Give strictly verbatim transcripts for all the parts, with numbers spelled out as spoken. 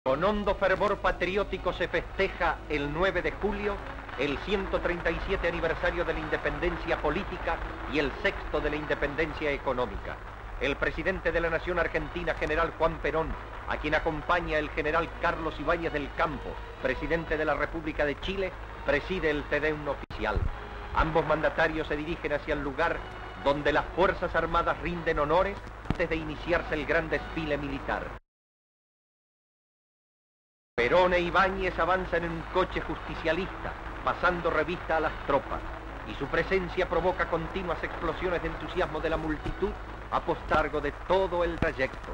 Con hondo fervor patriótico se festeja el nueve de julio el ciento treinta y siete aniversario de la independencia política y el sexto de la independencia económica. El presidente de la Nación Argentina, general Juan Perón, a quien acompaña el general Carlos Ibáñez del Campo, presidente de la República de Chile, preside el Te Deum oficial. Ambos mandatarios se dirigen hacia el lugar donde las Fuerzas Armadas rinden honores antes de iniciarse el gran desfile militar. Perón e Ibáñez avanzan en un coche justicialista, pasando revista a las tropas, y su presencia provoca continuas explosiones de entusiasmo de la multitud a postargo de todo el trayecto.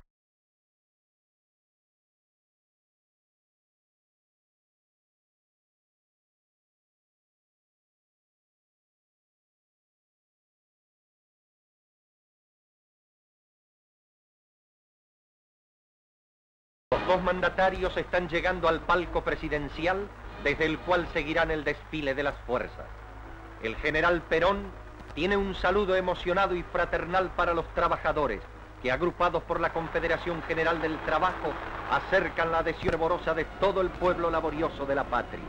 Los dos mandatarios están llegando al palco presidencial, desde el cual seguirán el desfile de las fuerzas. El general Perón tiene un saludo emocionado y fraternal para los trabajadores, que agrupados por la Confederación General del Trabajo, acercan la adhesión fervorosa de todo el pueblo laborioso de la patria.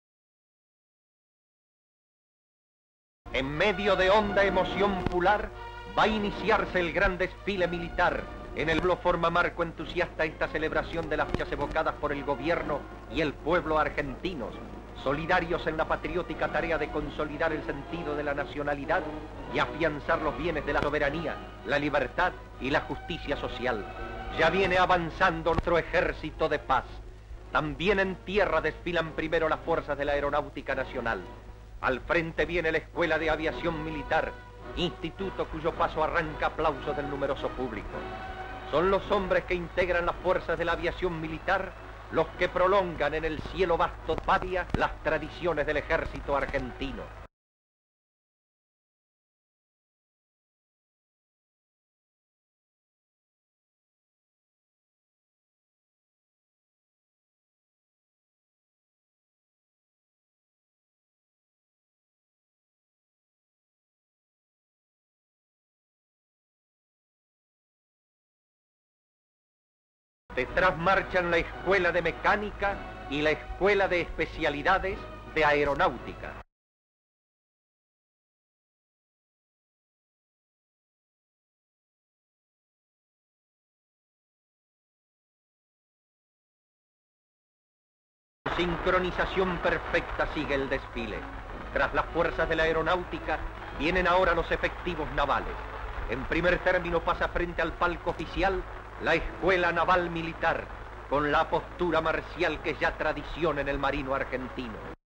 En medio de honda emoción popular, va a iniciarse el gran desfile militar. En el pueblo forma marco entusiasta esta celebración de las fechas evocadas por el gobierno y el pueblo argentinos, solidarios en la patriótica tarea de consolidar el sentido de la nacionalidad y afianzar los bienes de la soberanía, la libertad y la justicia social. Ya viene avanzando nuestro ejército de paz. También en tierra desfilan primero las fuerzas de la Aeronáutica Nacional. Al frente viene la Escuela de Aviación Militar, instituto cuyo paso arranca aplausos del numeroso público. Son los hombres que integran las fuerzas de la aviación militar los que prolongan en el cielo vasto de patria las tradiciones del ejército argentino. Detrás marchan la Escuela de Mecánica y la Escuela de Especialidades de Aeronáutica. Sincronización perfecta sigue el desfile. Tras las fuerzas de la aeronáutica vienen ahora los efectivos navales. En primer término pasa frente al palco oficial la Escuela Naval Militar, con la postura marcial que es ya tradición en el marino argentino.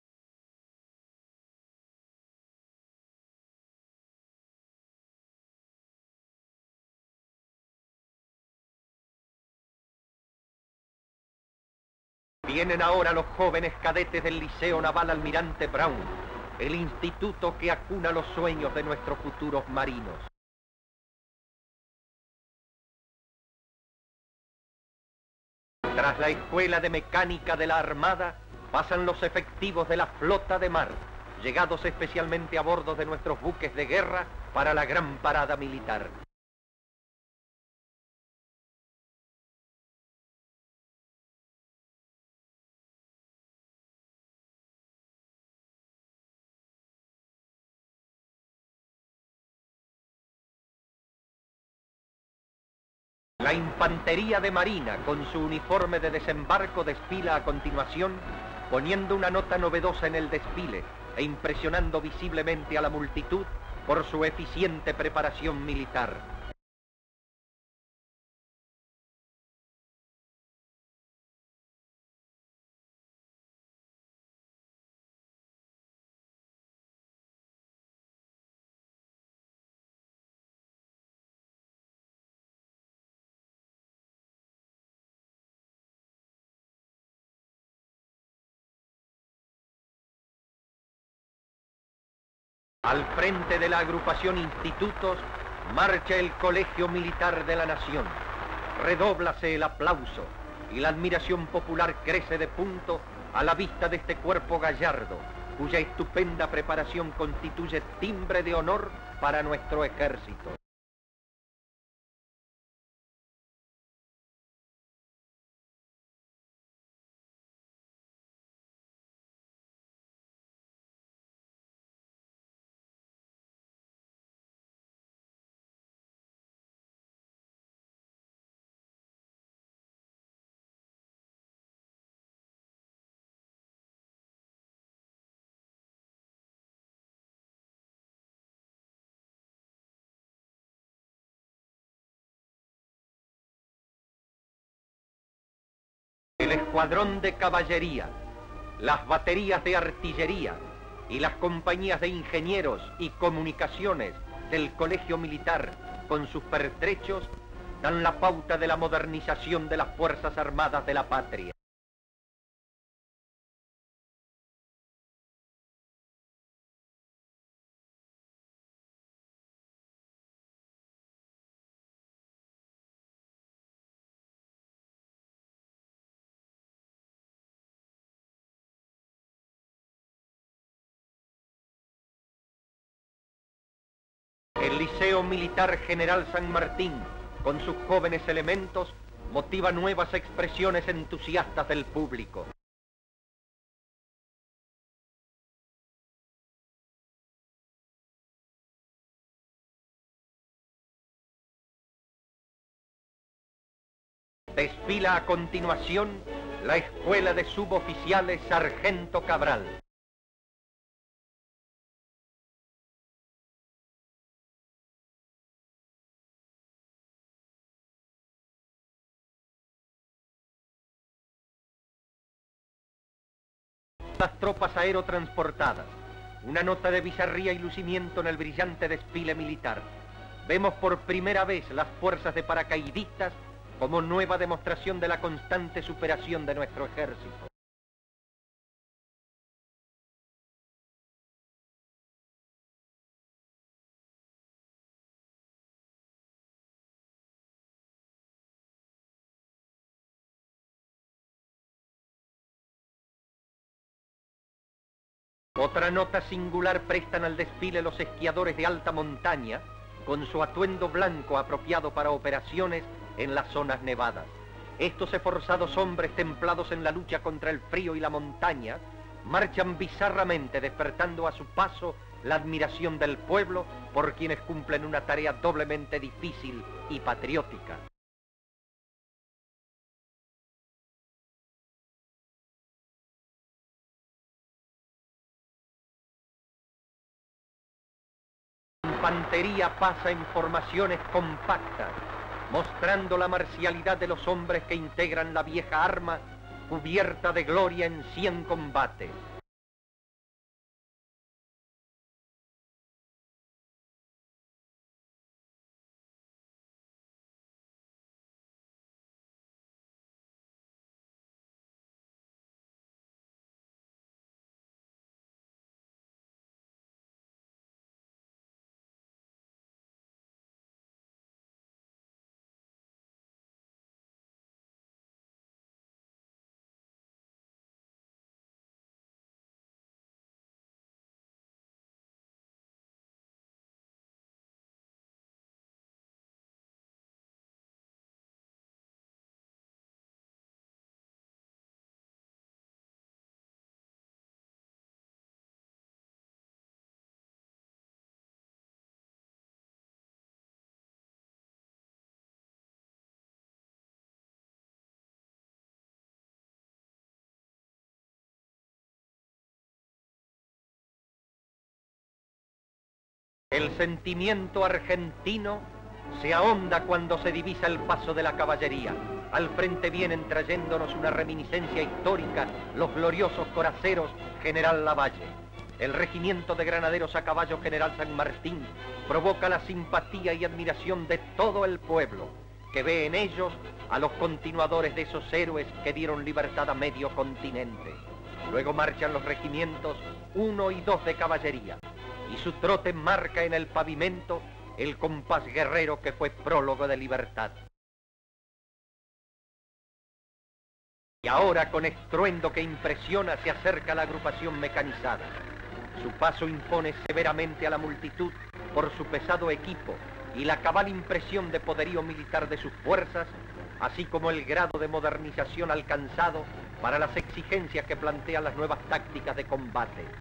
Vienen ahora los jóvenes cadetes del Liceo Naval Almirante Brown, el instituto que acuna los sueños de nuestros futuros marinos. Tras la Escuela de Mecánica de la Armada, pasan los efectivos de la Flota de Mar, llegados especialmente a bordo de nuestros buques de guerra para la gran parada militar. La Infantería de Marina, con su uniforme de desembarco, desfila a continuación, poniendo una nota novedosa en el desfile e impresionando visiblemente a la multitud por su eficiente preparación militar. Al frente de la agrupación Institutos marcha el Colegio Militar de la Nación. Redóblase el aplauso y la admiración popular crece de punto a la vista de este cuerpo gallardo, cuya estupenda preparación constituye timbre de honor para nuestro ejército. El escuadrón de caballería, las baterías de artillería y las compañías de ingenieros y comunicaciones del Colegio Militar, con sus pertrechos, dan la pauta de la modernización de las Fuerzas Armadas de la patria. El Liceo Militar General San Martín, con sus jóvenes elementos, motiva nuevas expresiones entusiastas del público. Desfila a continuación la Escuela de Suboficiales Sargento Cabral. Las tropas aerotransportadas, una nota de bizarría y lucimiento en el brillante desfile militar. Vemos por primera vez las fuerzas de paracaidistas como nueva demostración de la constante superación de nuestro ejército. Otra nota singular prestan al desfile los esquiadores de alta montaña, con su atuendo blanco apropiado para operaciones en las zonas nevadas. Estos esforzados hombres templados en la lucha contra el frío y la montaña, marchan bizarramente despertando a su paso la admiración del pueblo por quienes cumplen una tarea doblemente difícil y patriótica. La infantería pasa en formaciones compactas, mostrando la marcialidad de los hombres que integran la vieja arma, cubierta de gloria en cien combates. El sentimiento argentino se ahonda cuando se divisa el paso de la caballería. Al frente vienen trayéndonos una reminiscencia histórica los gloriosos coraceros General Lavalle. El regimiento de granaderos a caballo General San Martín provoca la simpatía y admiración de todo el pueblo, que ve en ellos a los continuadores de esos héroes que dieron libertad a medio continente. Luego marchan los regimientos uno y dos de caballería, y su trote marca en el pavimento el compás guerrero que fue prólogo de libertad. Y ahora, con estruendo que impresiona, se acerca la agrupación mecanizada. Su paso impone severamente a la multitud por su pesado equipo y la cabal impresión de poderío militar de sus fuerzas, así como el grado de modernización alcanzado para las exigencias que plantean las nuevas tácticas de combate.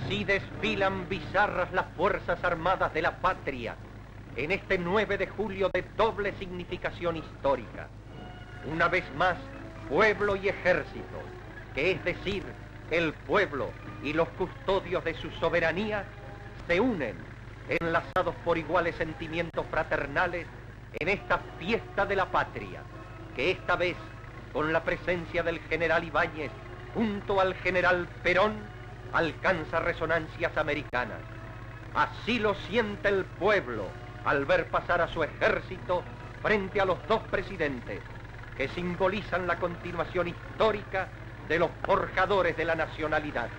Así desfilan bizarras las Fuerzas Armadas de la Patria en este nueve de julio de doble significación histórica. Una vez más, pueblo y ejército, que es decir, el pueblo y los custodios de su soberanía, se unen, enlazados por iguales sentimientos fraternales, en esta fiesta de la patria, que esta vez, con la presencia del general Ibáñez junto al general Perón, alcanza resonancias americanas. Así lo siente el pueblo al ver pasar a su ejército frente a los dos presidentes, que simbolizan la continuación histórica de los forjadores de la nacionalidad.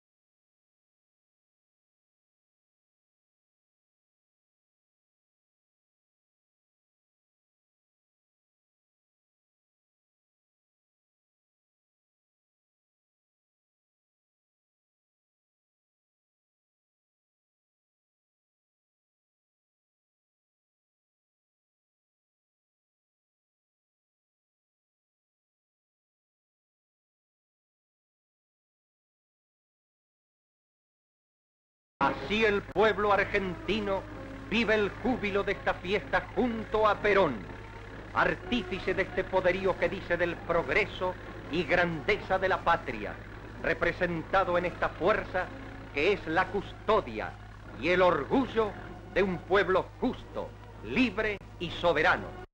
Así el pueblo argentino vive el júbilo de esta fiesta junto a Perón, artífice de este poderío que dice del progreso y grandeza de la patria, representado en esta fuerza que es la custodia y el orgullo de un pueblo justo, libre y soberano.